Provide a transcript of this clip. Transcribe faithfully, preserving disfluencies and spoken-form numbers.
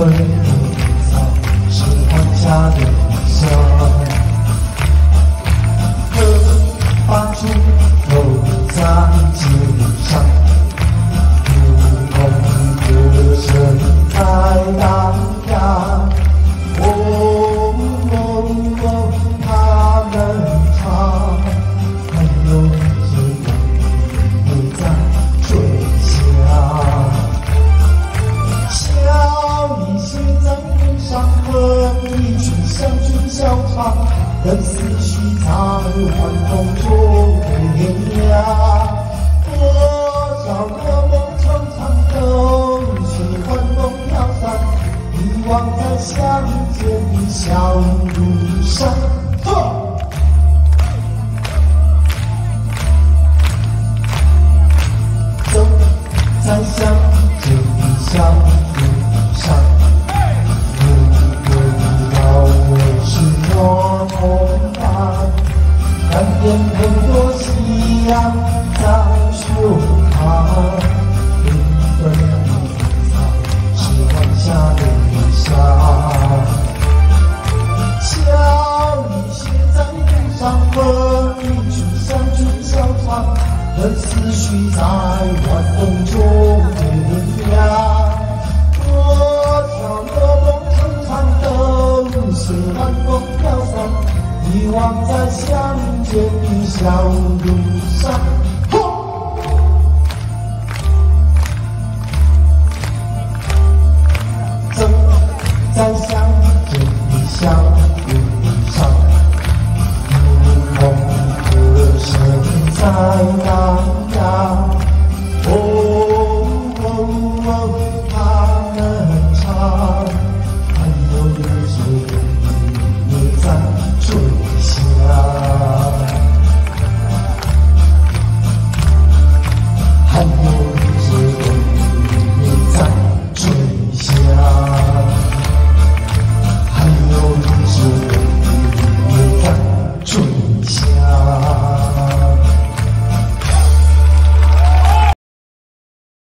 分不早，是放下的笑。歌发出都在街上，如同歌声在荡漾。哦哦哦，他们唱，还有些人在吹响。笑意写在脸上，和一群相聚笑场，任思绪在幻梦中点亮。多少个梦惆怅，都是幻梦飘散，遗忘在相见的小路上。走在相见的小路上，如果你要我是我同伴，看见很多夕阳在胸膛，缤纷的彩是晚霞的微笑。笑意写在脸上，和一群相聚笑场，任思绪在晚风中点亮。多少个梦惆怅，都是晚风飘散，遗忘在相见的小路上。走在相见的小路上，如同歌声在荡漾。哦